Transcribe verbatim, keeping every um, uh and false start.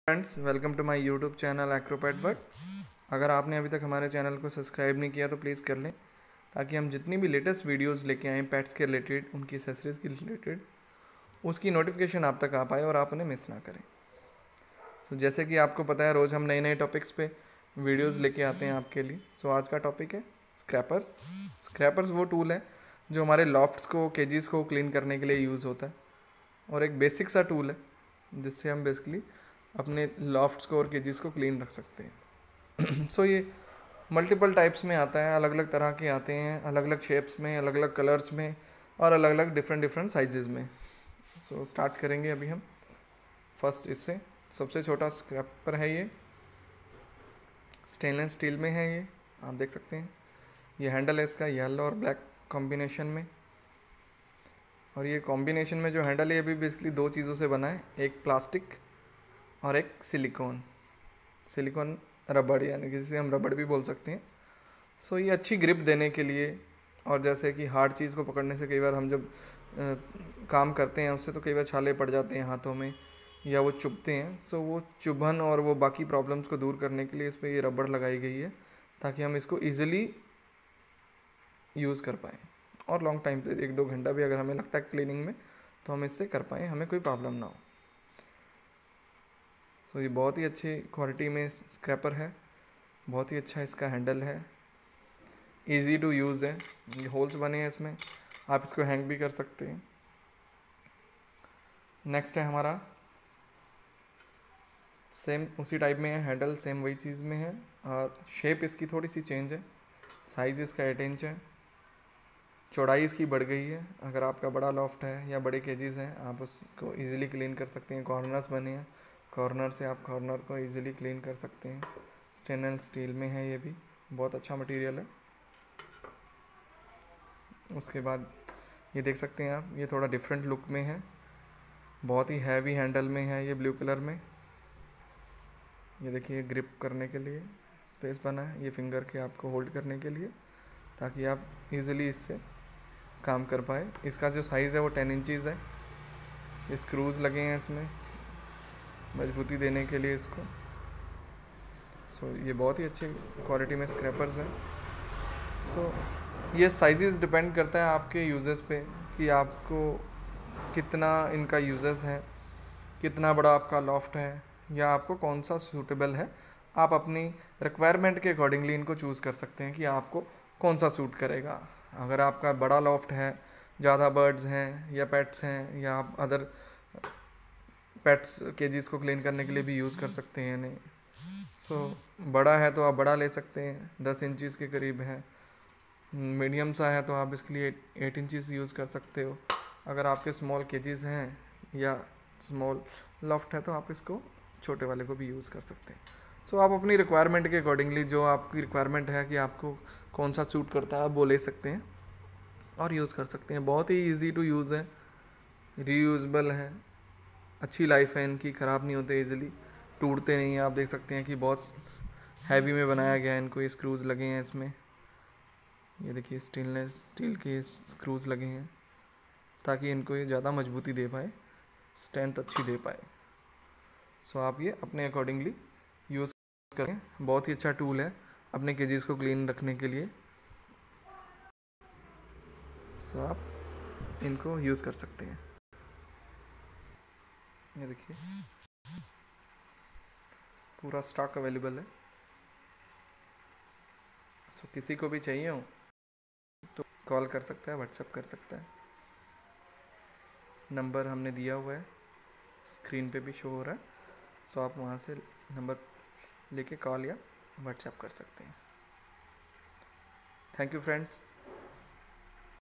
Friends, welcome to my YouTube channel एक्रोपैट बट। अगर आपने अभी तक हमारे चैनल को सब्सक्राइब नहीं किया तो प्लीज़ कर लें, ताकि हम जितनी भी लेटेस्ट वीडियोस लेके आएँ पेट्स के रिलेटेड, उनकी एक्सेसरीज़ के रिलेटेड, उसकी नोटिफिकेशन आप तक आ पाए और आप उन्हें मिस ना करें। तो जैसे कि आपको पता है, रोज़ हम नए नए टॉपिक्स पे वीडियोज़ लेके आते हैं आपके लिए। सो आज का टॉपिक है स्क्रैपर्स। स्क्रैपर्स वो टूल है जो हमारे लॉफ्ट्स को, केजीज़ को क्लीन करने के लिए यूज़ होता है, और एक बेसिक सा टूल है जिससे हम बेसिकली अपने लॉफ्ट्स को और केजीज़ को क्लीन रख सकते हैं। सो so, ये मल्टीपल टाइप्स में आता है, अलग अलग तरह के आते हैं, अलग अलग शेप्स में, अलग अलग कलर्स में, और अलग अलग डिफरेंट डिफरेंट साइजेस में। सो so, स्टार्ट करेंगे अभी हम फर्स्ट इससे। सबसे छोटा स्क्रैपर है ये, स्टेनलेस स्टील में है ये, आप देख सकते हैं। ये हैंडल है इसका येलो और ब्लैक कॉम्बिनेशन में, और ये कॉम्बिनेशन में जो हैंडल है ये भी बेसिकली दो चीज़ों से बना है, एक प्लास्टिक और एक सिलिकॉन सिलिकॉन रबड़, यानी कि जिसे हम रबड़ भी बोल सकते हैं। सो ये अच्छी ग्रिप देने के लिए, और जैसे कि हार्ड चीज़ को पकड़ने से कई बार हम जब आ, काम करते हैं उससे तो कई बार छाले पड़ जाते हैं हाथों में, या वो चुभते हैं। सो वो चुभन और वो बाकी प्रॉब्लम्स को दूर करने के लिए इस पर ये रबड़ लगाई गई है, ताकि हम इसको ईज़िली यूज़ कर पाएँ, और लॉन्ग टाइम पे एक दो घंटा भी अगर हमें लगता है क्लीनिंग में तो हम इससे कर पाएँ, हमें कोई प्रॉब्लम ना हो। सो so, ये बहुत ही अच्छी क्वालिटी में स्क्रैपर है, बहुत ही अच्छा इसका हैंडल है, इजी टू यूज़ है। ये होल्स बने हैं इसमें, आप इसको हैंग भी कर सकते हैं। नेक्स्ट है हमारा, सेम उसी टाइप में है, हैंडल सेम वही चीज़ में है, और शेप इसकी थोड़ी सी चेंज है। साइज़ इसका एट इंच है, चौड़ाई इसकी बढ़ गई है। अगर आपका बड़ा लॉफ्ट है या बड़े केजीज़ हैं, आप उसको इजीली क्लीन कर सकते हैं। कॉर्नर्स बने हैं, कॉर्नर से आप कॉर्नर को इजीली क्लीन कर सकते हैं। स्टेनलेस स्टील में है, ये भी बहुत अच्छा मटेरियल है। उसके बाद ये देख सकते हैं आप, ये थोड़ा डिफरेंट लुक में है, बहुत ही हैवी हैंडल में है ये, ब्लू कलर में। ये देखिए, ग्रिप करने के लिए स्पेस बना है, ये फिंगर के आपको होल्ड करने के लिए, ताकि आप इजीली इससे काम कर पाए। इसका जो साइज़ है वो टेन इंचज़ है। ये स्क्रूज़ लगे हैं इसमें मजबूती देने के लिए इसको। सो so, ये बहुत ही अच्छी क्वालिटी में स्क्रैपर्स हैं। सो so, ये साइजेस डिपेंड करता है आपके यूजेस पे, कि आपको कितना इनका यूजेस है, कितना बड़ा आपका लॉफ्ट है, या आपको कौन सा सूटेबल है। आप अपनी रिक्वायरमेंट के अकॉर्डिंगली इनको चूज़ कर सकते हैं कि आपको कौन सा सूट करेगा। अगर आपका बड़ा लॉफ्ट है, ज़्यादा बर्ड्स हैं या पेट्स हैं, या आप अदर पेट्स केजीज़ को क्लीन करने के लिए भी यूज़ कर सकते हैं इन्हें। सो so, बड़ा है तो आप बड़ा ले सकते हैं, दस इंचज़ के करीब है। मीडियम सा है तो आप इसके लिए एट इंचज़ यूज़ कर सकते हो। अगर आपके स्मॉल केजीज़ हैं या स्मॉल लॉफ्ट है तो आप इसको छोटे वाले को भी यूज़ कर सकते हैं। सो so, आप अपनी रिक्वायरमेंट के अकॉर्डिंगली, जो आपकी रिक्वायरमेंट है कि आपको कौन सा सूट करता है, आप वो ले सकते हैं और यूज़ कर सकते हैं। बहुत ही ईजी टू यूज़ है, रीयूजेबल है, अच्छी लाइफ है इनकी, ख़राब नहीं होते ईजिली, टूटते नहीं हैं। आप देख सकते हैं कि बहुत हैवी में बनाया गया है इनको, ये स्क्रूज़ लगे हैं इसमें। ये देखिए, स्टेनलेस स्टील के स्क्रूज़ लगे हैं, ताकि इनको ये ज़्यादा मजबूती दे पाए, स्ट्रेंथ अच्छी दे पाए। सो आप ये अपने अकॉर्डिंगली यूज़ करें। बहुत ही अच्छा टूल है अपने केजीज़ को क्लीन रखने के लिए। सो आप इनको यूज़ कर सकते हैं। ये देखिए, पूरा स्टॉक अवेलेबल है। सो किसी को भी चाहिए हो तो कॉल कर सकता है, व्हाट्सएप कर सकता है। नंबर हमने दिया हुआ है, स्क्रीन पे भी शो हो रहा है। सो आप वहाँ से नंबर लेके कॉल या व्हाट्सएप कर सकते हैं। Thank you friends.